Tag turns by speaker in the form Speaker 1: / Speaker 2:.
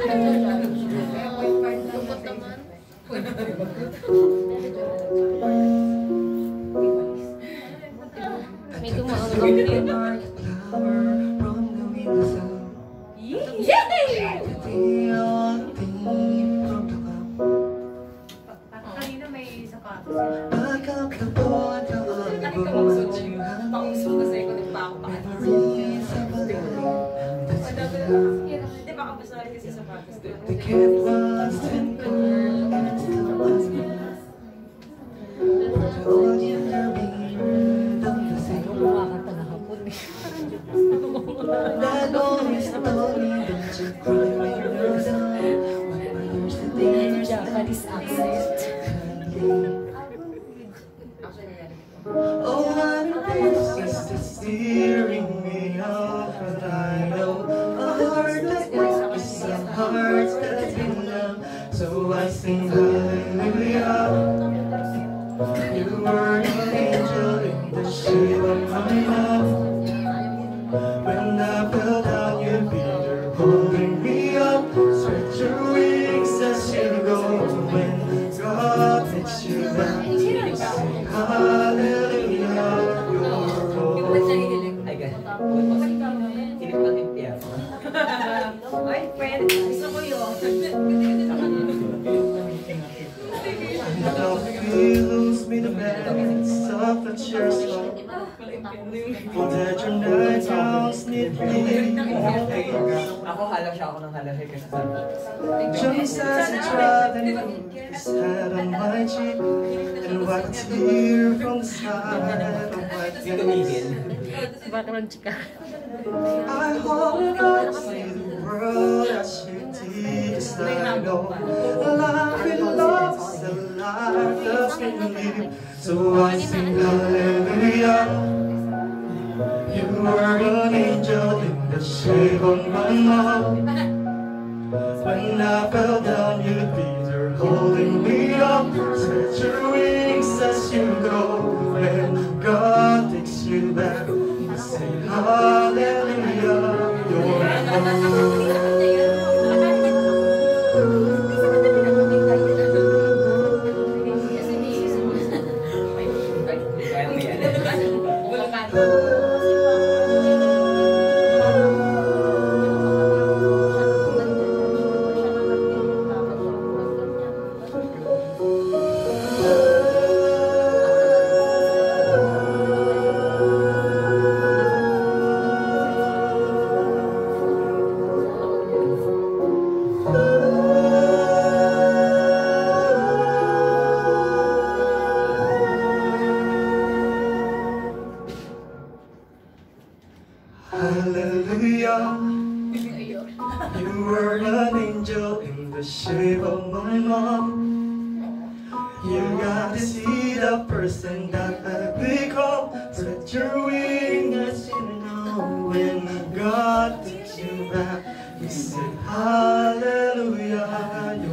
Speaker 1: Lungkot naman. May tumaang din.
Speaker 2: Kanina may sapatos.
Speaker 3: Pang-usog kasi ko din pa ako Hindi ba kapasali kasi sapatos doon?
Speaker 2: Japanese accent.
Speaker 4: Oh, what is this steering me off? And I know a heart that breaks, a heart that's been numb. So I sing hallelujah. You were an angel in the shape of my love. When I fell down, you beat her, holding me up. Spread your wings as you go. When God takes you back, sing hallelujah. You're home.
Speaker 3: Ay, ganun. Hilip lang yung piya. Ay, pwede. Gusto ko yun.
Speaker 4: Now you lose me the balance of the chairs. For that your night house need me.
Speaker 3: Ako hala siya ako ng halahe kasi sabi.
Speaker 4: Just as I tried and put his head on my cheek and wiped a tear from the side of my face.
Speaker 1: Background chika.
Speaker 4: I hope I see the world as you did, as I know. Life in love's a life that's been lived. So I sing hallelujah. You were an angel in the shape of my mom. When I fell down, you beat her, holding me up. Spread your wings as you go. When God takes you back, you say hallelujah. You're home. Hallelujah. You were an angel in the shape of my mom. You got to see the person that I've become. Spread your wings, you know. When God takes you back, you say hallelujah.